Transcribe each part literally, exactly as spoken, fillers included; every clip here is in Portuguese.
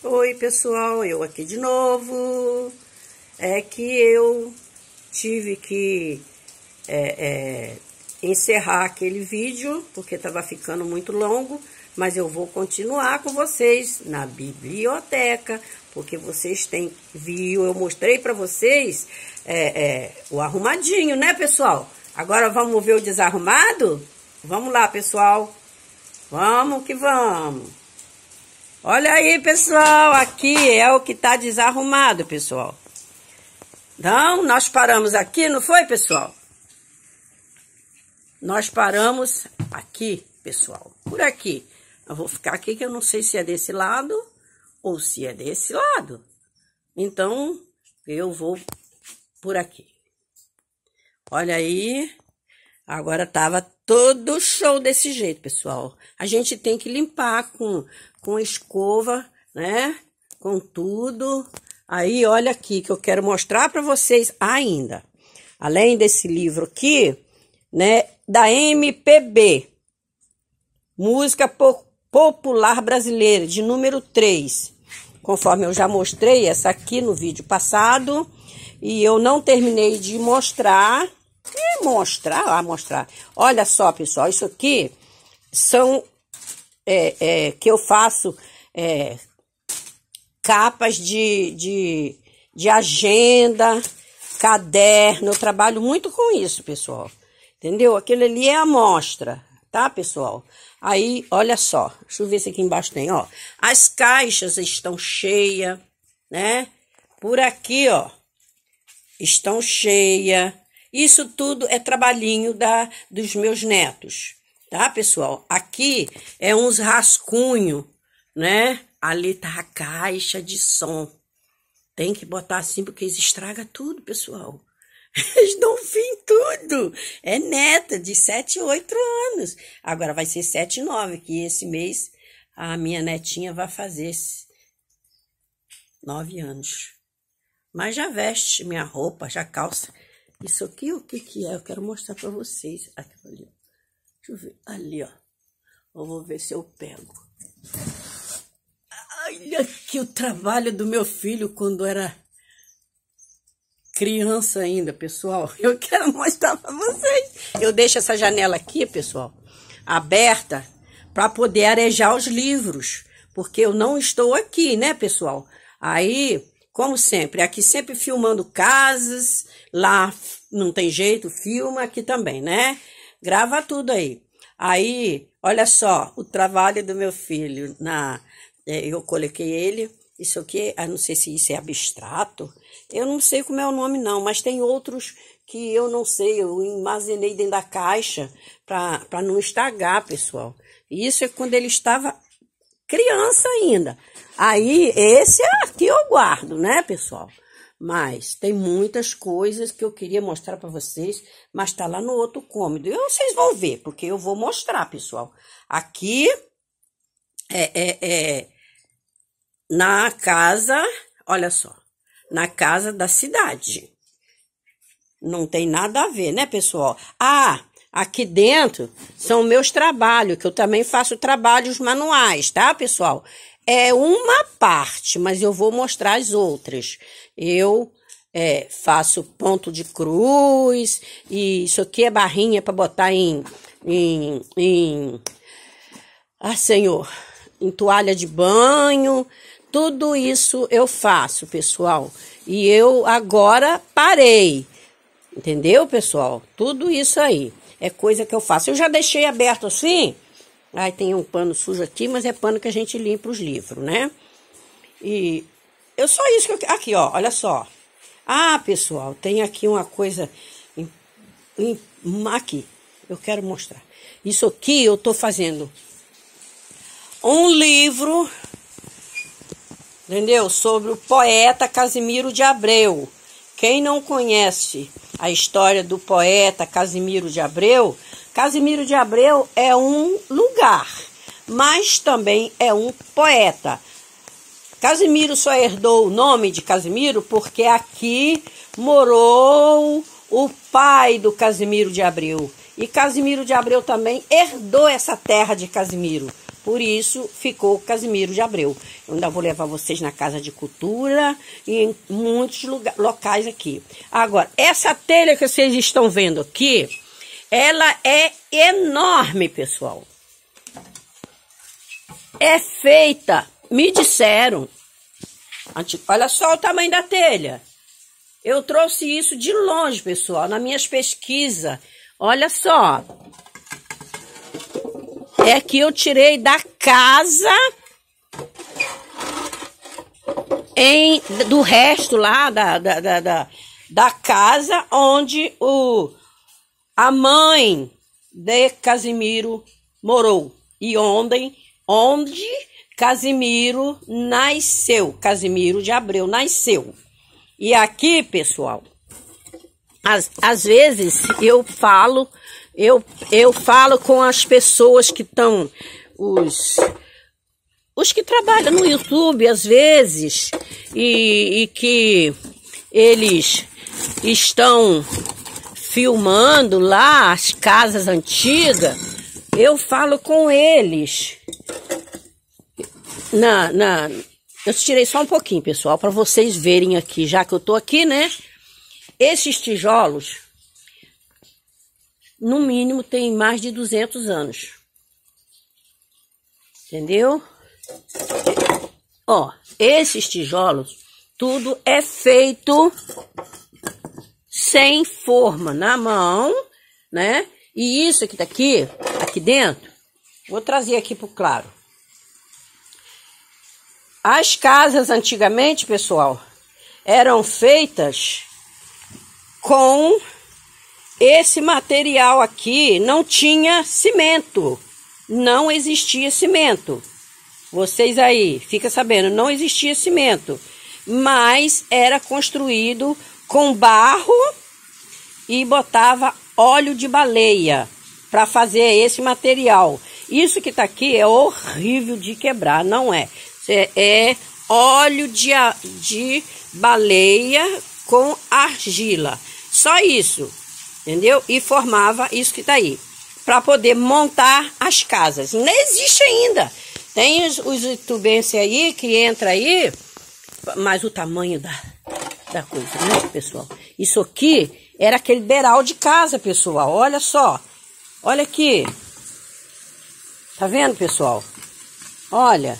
Oi pessoal, eu aqui de novo. É que eu tive que é, é, encerrar aquele vídeo, porque estava ficando muito longo, mas eu vou continuar com vocês na biblioteca, porque vocês têm, viu, eu mostrei para vocês é, é, o arrumadinho, né pessoal? Agora vamos ver o desarrumado? Vamos lá pessoal, vamos que vamos. Olha aí, pessoal, aqui é o que está desarrumado, pessoal. Então, nós paramos aqui, não foi, pessoal? Nós paramos aqui, pessoal, por aqui. Eu vou ficar aqui que eu não sei se é desse lado ou se é desse lado. Então, eu vou por aqui. Olha aí, agora tava todo show desse jeito, pessoal. A gente tem que limpar com... com escova, né? Com tudo. Aí, olha aqui que eu quero mostrar para vocês ainda. Além desse livro aqui, né? Da M P B. Música Popular Brasileira, de número três. Conforme eu já mostrei essa aqui no vídeo passado. E eu não terminei de mostrar. E mostrar, ah, mostrar. Olha só, pessoal, isso aqui são... É, é, que eu faço é, capas de, de, de agenda, caderno, eu trabalho muito com isso, pessoal, entendeu? Aquele ali é a amostra, tá, pessoal? Aí, olha só, deixa eu ver se aqui embaixo tem, ó, as caixas estão cheias, né? Por aqui, ó, estão cheias, isso tudo é trabalhinho da, dos meus netos. Tá, pessoal? Aqui é uns rascunhos, né? Ali tá a caixa de som. Tem que botar assim porque eles estragam tudo, pessoal. Eles dão fim em tudo. É neta de sete, oito anos. Agora vai ser sete, nove, que esse mês a minha netinha vai fazer nove anos. Mas já veste minha roupa, já calça. Isso aqui, o que que é? Eu quero mostrar pra vocês. Aqui, ali, ó. Deixa eu ver, ali, ó. Eu vou ver se eu pego. Olha aqui o trabalho do meu filho quando era criança ainda, pessoal. Eu quero mostrar para vocês. Eu deixo essa janela aqui, pessoal, aberta para poder arejar os livros. Porque eu não estou aqui, né, pessoal? Aí, como sempre, aqui sempre filmando casas. Lá não tem jeito, filma aqui também, né? Grava tudo aí. Aí, olha só, o trabalho do meu filho. Na, eu coloquei ele, isso aqui, eu não sei se isso é abstrato. Eu não sei como é o nome não, mas tem outros que eu não sei. Eu armazenei dentro da caixa para não estragar, pessoal. Isso é quando ele estava criança ainda. Aí, esse aqui eu guardo, né, pessoal? Mas tem muitas coisas que eu queria mostrar para vocês, mas tá lá no outro cômodo. E vocês vão ver, porque eu vou mostrar, pessoal. Aqui é, é, é na casa, olha só, na casa da cidade. Não tem nada a ver, né, pessoal? Ah, aqui dentro são meus trabalhos, que eu também faço trabalhos manuais, tá, pessoal? É uma parte, mas eu vou mostrar as outras. Eu é, faço ponto de cruz, e isso aqui é barrinha para botar em, em, em, ah, senhor, em toalha de banho. Tudo isso eu faço, pessoal. E eu agora parei, entendeu, pessoal? Tudo isso aí é coisa que eu faço. Eu já deixei aberto assim. Aí tem um pano sujo aqui, mas é pano que a gente limpa os livros, né? E eu só isso que eu... Aqui, ó, olha só. Ah, pessoal, tem aqui uma coisa... Em, em, aqui, eu quero mostrar. Isso aqui eu tô fazendo um livro, entendeu? Sobre o poeta Casimiro de Abreu. Quem não conhece a história do poeta Casimiro de Abreu... Casimiro de Abreu é um lugar, mas também é um poeta. Casimiro só herdou o nome de Casimiro porque aqui morou o pai do Casimiro de Abreu. E Casimiro de Abreu também herdou essa terra de Casimiro. Por isso ficou Casimiro de Abreu. Eu ainda vou levar vocês na Casa de Cultura e em muitos lugar, locais aqui. Agora, essa telha que vocês estão vendo aqui, ela é enorme, pessoal. É feita, me disseram, olha só o tamanho da telha. Eu trouxe isso de longe, pessoal, nas minhas pesquisas. Olha só. É que eu tirei da casa, em, do resto lá da, da, da, da, da casa onde o, a mãe de Casimiro morou. E onde, onde Casimiro nasceu. Casimiro de Abreu nasceu. E aqui, pessoal, às, às vezes eu falo... Eu, eu falo com as pessoas que estão, os, os que trabalham no YouTube, às vezes, e, e que eles estão filmando lá as casas antigas. Eu falo com eles. Na, na, eu tirei só um pouquinho, pessoal, para vocês verem aqui, já que eu tô aqui, né? Esses tijolos... No mínimo tem mais de duzentos anos. Entendeu? Ó, esses tijolos, tudo é feito sem forma, na mão, né? E isso aqui daqui, aqui dentro, vou trazer aqui pro claro. As casas antigamente, pessoal, eram feitas com... Esse material aqui não tinha cimento, não existia cimento. Vocês aí, fica sabendo, não existia cimento, mas era construído com barro e botava óleo de baleia para fazer esse material. Isso que tá aqui é horrível de quebrar, não é? É, é óleo de, de baleia com argila, só isso. Entendeu? E formava isso que tá aí. Para poder montar as casas. Não existe ainda. Tem os, os youtubenses aí que entra aí. Mas o tamanho da, da coisa, né, pessoal? Isso aqui era aquele beiral de casa, pessoal. Olha só. Olha aqui. Tá vendo, pessoal? Olha.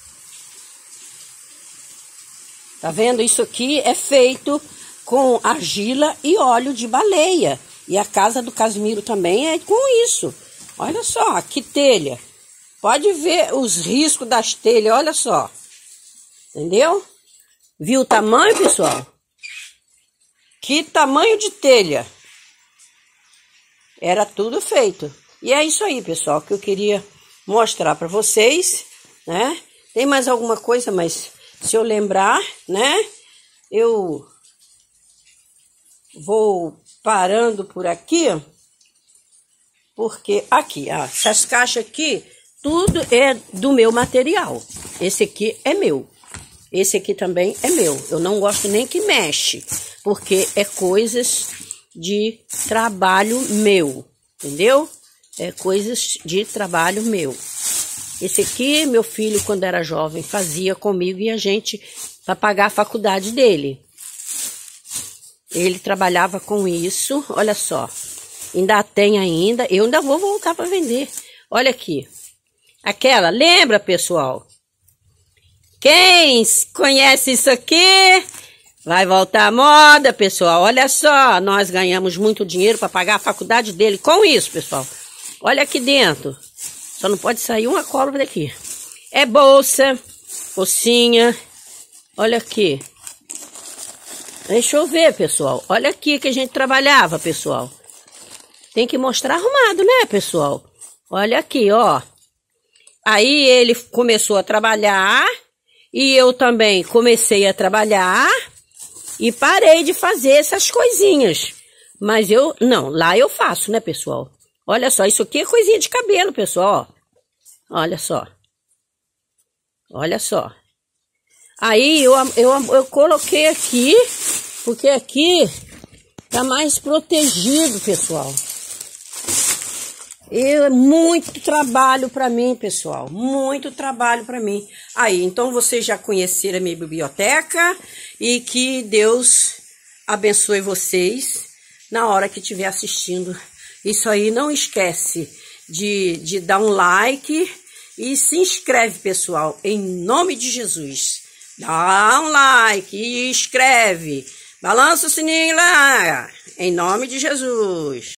Tá vendo? Isso aqui é feito com argila e óleo de baleia. E a casa do Casimiro também é com isso. Olha só, que telha. Pode ver os riscos das telhas, olha só. Entendeu? Viu o tamanho, pessoal? Que tamanho de telha. Era tudo feito. E é isso aí, pessoal, que eu queria mostrar para vocês, né? Tem mais alguma coisa, mas se eu lembrar, né? Eu vou... parando por aqui, porque aqui, ó, essas caixas aqui, tudo é do meu material. Esse aqui é meu. Esse aqui também é meu. Eu não gosto nem que mexe, porque é coisas de trabalho meu, entendeu? É coisas de trabalho meu. Esse aqui, meu filho, quando era jovem, fazia comigo e a gente, para pagar a faculdade dele. Ele trabalhava com isso, olha só. Ainda tem ainda, eu ainda vou voltar para vender. Olha aqui. Aquela, lembra, pessoal? Quem conhece isso aqui, vai voltar à moda, pessoal. Olha só, nós ganhamos muito dinheiro para pagar a faculdade dele com isso, pessoal. Olha aqui dentro. Só não pode sair uma cobra daqui. É bolsa, bolsinha. Olha aqui. Deixa eu ver, pessoal. Olha aqui que a gente trabalhava, pessoal. Tem que mostrar arrumado, né, pessoal? Olha aqui, ó. Aí ele começou a trabalhar. E eu também comecei a trabalhar. E parei de fazer essas coisinhas. Mas eu... Não, lá eu faço, né, pessoal? Olha só, isso aqui é coisinha de cabelo, pessoal. Ó. Olha só. Olha só. Aí eu, eu, eu coloquei aqui, porque aqui tá mais protegido, pessoal. É muito trabalho para mim, pessoal. Muito trabalho para mim. Aí, então vocês já conheceram a minha biblioteca e que Deus abençoe vocês na hora que estiver assistindo. Isso aí, não esquece de, de dar um like e se inscreve, pessoal, em nome de Jesus. Dá um like e escreve. Balança o sininho lá, em nome de Jesus.